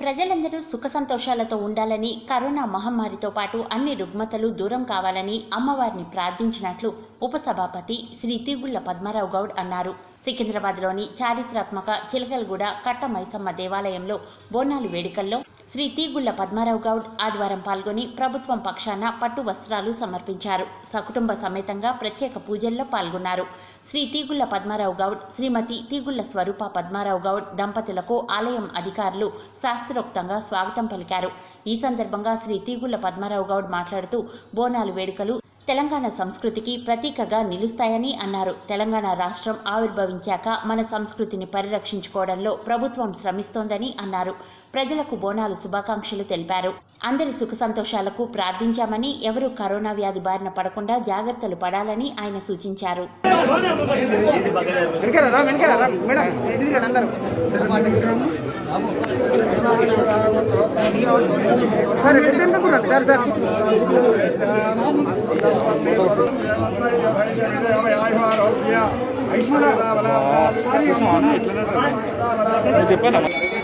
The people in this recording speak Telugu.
ప్రజలందరూ సుఖ సంతోషాలతో ఉండాలని, కరోనా మహమ్మారితో పాటు అన్ని రుగ్మతలు దూరం కావాలని అమ్మవారిని ప్రార్థించినట్లు ఉపసభాపతి శ్రీ తీగుళ్ల పద్మారావు గౌడ్ అన్నారు. సికింద్రాబాద్లోని చారిత్రాత్మక చిలకలగూడ కట్ట మైసమ్మ దేవాలయంలో బోనాలు వేడుకల్లో శ్రీ తీగుళ్ల పద్మారావు గౌడ్ ఆదివారం పాల్గొని ప్రభుత్వం పక్షాన పట్టు వస్త్రాలు సమర్పించారు. సకుటుంబ సమేతంగా ప్రత్యేక పూజల్లో పాల్గొన్నారు. శ్రీ తీగుళ్ల పద్మారావు గౌడ్, శ్రీమతి తీగుళ్ల స్వరూప పద్మారావు గౌడ్ దంపతులకు ఆలయం అధికారులు శాస్త్రోక్తంగా స్వాగతం పలికారు. ఈ సందర్భంగా శ్రీ తీగుళ్ల పద్మారావు గౌడ్ మాట్లాడుతూ బోనాలు వేడుకలు తెలంగాణ సంస్కృతికి ప్రతీకగా నిలుస్తాయని అన్నారు. తెలంగాణ రాష్ట్రం ఆవిర్భవించాక మన సంస్కృతిని పరిరక్షించుకోవడంలో ప్రభుత్వం శ్రమిస్తోందని అన్నారు. ప్రజలకు బోనాలు శుభాకాంక్షలు తెలిపారు. అందరి సుఖ సంతోషాలకు ప్రార్థించామని, ఎవరూ కరోనా వ్యాధి బారిన పడకుండా జాగ్రత్తలు పడాలని ఆయన సూచించారు. చెప్పాలి.